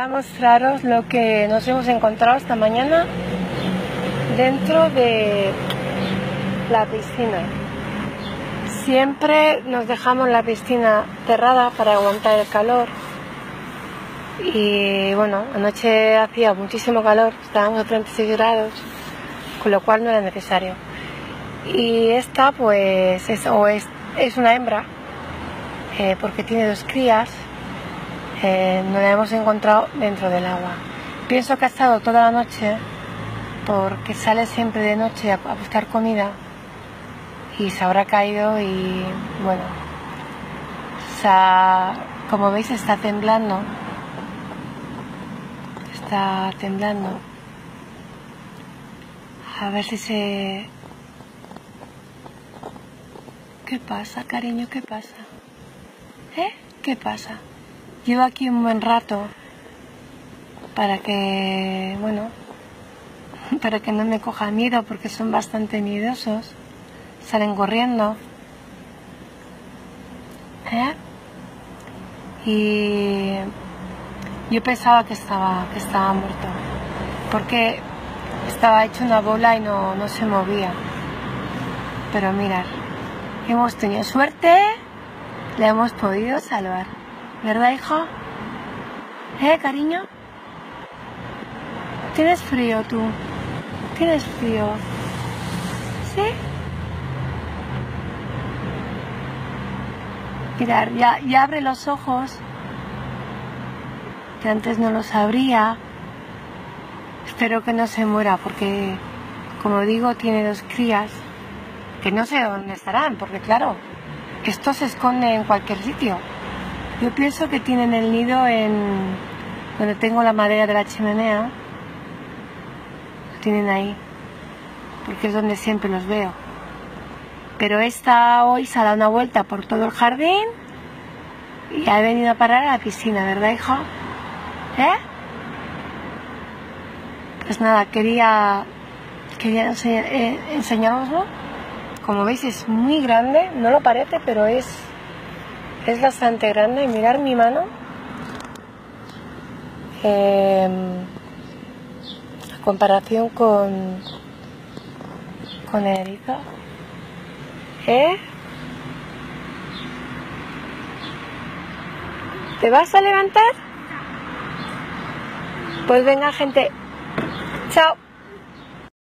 Voy a mostraros lo que nos hemos encontrado esta mañana dentro de la piscina. Siempre nos dejamos la piscina cerrada para aguantar el calor. Y bueno, anoche hacía muchísimo calor, estábamos a 36 grados, con lo cual no era necesario. Y esta pues es una hembra, porque tiene 2 crías. Nos la hemos encontrado dentro del agua. Pienso que ha estado toda la noche, porque sale siempre de noche a buscar comida y se habrá caído y bueno, como veis está temblando. Está temblando. A ver si se... ¿Qué pasa, cariño? ¿Qué pasa? ¿Qué pasa? Llevo aquí un buen rato para que, bueno, para que no me coja miedo, porque son bastante miedosos. Salen corriendo. Y yo pensaba que estaba muerto, porque estaba hecho una bola y no se movía. Pero mirad, hemos tenido suerte, le hemos podido salvar. ¿Verdad, hijo? Cariño? ¿Tienes frío tú? ¿Tienes frío? ¿Sí? Mirad, ya abre los ojos, que antes no los abría. Espero que no se muera, porque, como digo, tiene 2 crías, que no sé dónde estarán, porque claro, esto se esconde en cualquier sitio. Yo pienso que tienen el nido en donde tengo la madera de la chimenea. Lo tienen ahí, porque es donde siempre los veo. Pero esta hoy se ha dado una vuelta por todo el jardín y ha venido a parar a la piscina, ¿verdad, hijo? Pues nada, quería enseñároslo. Como veis es muy grande, no lo parece, pero es bastante grande. Mirar mi mano, a comparación con el erizo. ¿Te vas a levantar? Pues venga, gente, chao.